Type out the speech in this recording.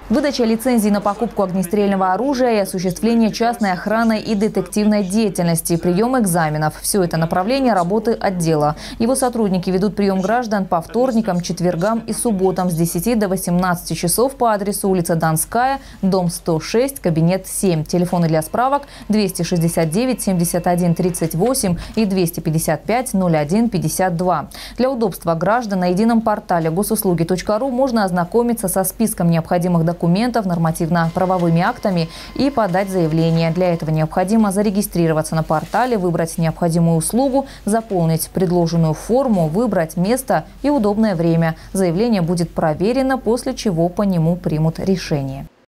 Выдача лицензий на покупку огнестрельного оружия и осуществление частной охранной и детективной деятельности, прием экзаменов – все это направление работы отдела. Его сотрудники ведут прием граждан по вторникам, четвергам и субботам с 10 до 18 часов по адресу улица Донская, дом 106, кабинет 7. Телефоны для справок 269 71 38 и 255 01 52. Для удобства граждан на едином портале госуслуги.ру можно ознакомиться со списком необходимых документов, нормативно-правовыми актами и подать заявление. Для этого необходимо зарегистрироваться на портале, выбрать необходимую услугу, заполнить предложенную форму, выбрать место и удобное время. Заявление будет проверено, после чего по нему примут решение.